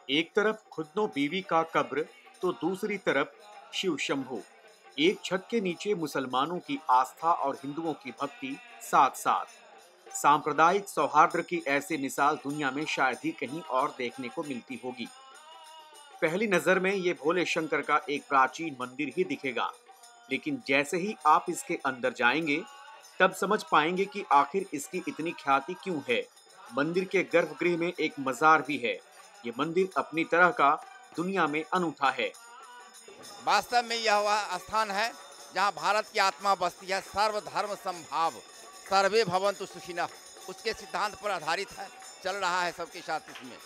एक तरफ खुदनो बीवी का कब्र तो दूसरी तरफ शिव शंभू। एक छत के नीचे मुसलमानों की आस्था और हिंदुओं की भक्ति साथ साथ। सांप्रदायिक सौहार्द की ऐसी मिसाल दुनिया में शायद ही कहीं और देखने को मिलती होगी। पहली नजर में ये भोले शंकर का एक प्राचीन मंदिर ही दिखेगा, लेकिन जैसे ही आप इसके अंदर जाएंगे तब समझ पाएंगे कि आखिर इसकी इतनी ख्याति क्यों है। मंदिर के गर्भगृह में एक मजार भी है। ये मंदिर अपनी तरह का दुनिया में अनूठा है। वास्तव में यह वह स्थान है जहां भारत की आत्मा बसती है। सर्वधर्म समभाव, सर्वे भवन्तु सुखिनः, उसके सिद्धांत पर आधारित है, चल रहा है सबके साथ इसमें।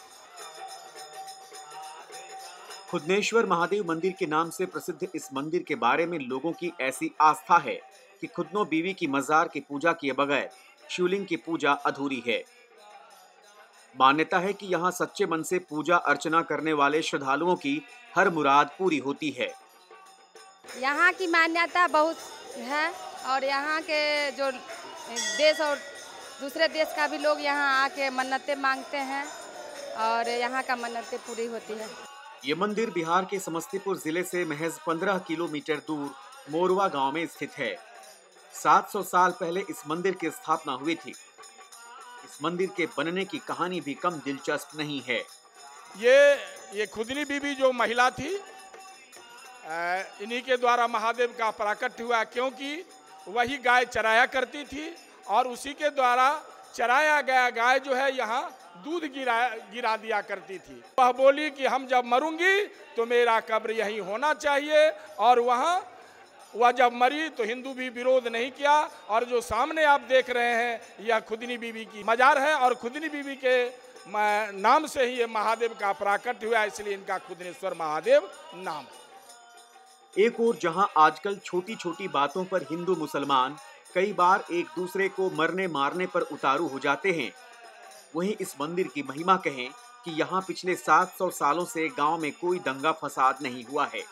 खुदनेश्वर महादेव मंदिर के नाम से प्रसिद्ध इस मंदिर के बारे में लोगों की ऐसी आस्था है कि खुदनो बीवी की मजार की पूजा किए बगैर शिवलिंग की पूजा अधूरी है। मान्यता है कि यहाँ सच्चे मन से पूजा अर्चना करने वाले श्रद्धालुओं की हर मुराद पूरी होती है। यहाँ की मान्यता बहुत है और यहाँ के जो देश और दूसरे देश का भी लोग यहाँ आके मन्नतें मांगते हैं और यहाँ का मन्नतें पूरी होती है। ये मंदिर बिहार के समस्तीपुर जिले से महज 15 किलोमीटर दूर मोरवा गांव में स्थित है। 700 साल पहले इस मंदिर की स्थापना हुई थी। इस मंदिर के बनने की कहानी भी कम दिलचस्प नहीं है। ये खुदनी बीबी जो महिला थी, इन्हीं के द्वारा महादेव का प्राकट्य हुआ, क्योंकि वही गाय चराया करती थी और उसी के द्वारा चराया गया गाय जो है यहाँ दूध गिरा दिया करती थी। वह बोली कि हम जब मरूंगी तो मेरा कब्र यहीं होना चाहिए, और वह जब मरी तो हिंदू भी विरोध नहीं किया। और जो सामने आप देख रहे हैं यह खुदनी बीबी की मजार है और खुदनी बीबी के नाम से ही ये महादेव का प्राकट्य हुआ, इसलिए इनका खुदनेश्वर महादेव नाम। एक और जहां आजकल छोटी छोटी बातों पर हिंदू मुसलमान कई बार एक दूसरे को मरने मारने पर उतारू हो जाते हैं, वहीं इस मंदिर की महिमा कहें कि यहाँ पिछले 700 सालों से गांव में कोई दंगा फसाद नहीं हुआ है।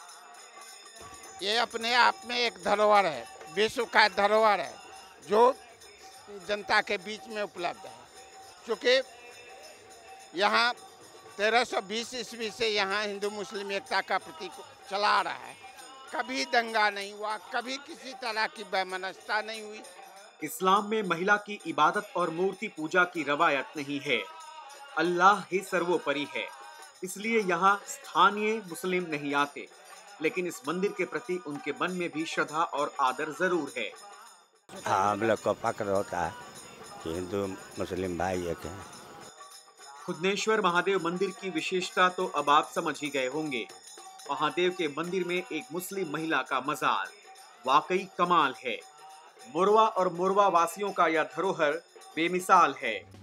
ये अपने आप में एक धरोहर है, विश्व का धरोहर है जो जनता के बीच में उपलब्ध है। चूँकि यहाँ 1320 ईस्वी से यहाँ हिंदू मुस्लिम एकता का प्रतीक चला आ रहा है। कभी दंगा नहीं हुआ, कभी किसी तरह की वैमनस्यता नहीं हुई। इस्लाम में महिला की इबादत और मूर्ति पूजा की रवायत नहीं है। अल्लाह ही सर्वोपरि है, इसलिए यहाँ स्थानीय मुस्लिम नहीं आते, लेकिन इस मंदिर के प्रति उनके मन में भी श्रद्धा और आदर जरूर है। हाँ, हम लोग को फक्र होता है कि हिंदू मुस्लिम भाई एक हैं। खुदनेश्वर महादेव मंदिर की विशेषता तो अब आप समझ ही गए होंगे। महादेव के मंदिर में एक मुस्लिम महिला का मजार वाकई कमाल है। मोरवा और मोरवा वासियों का यह धरोहर बेमिसाल है।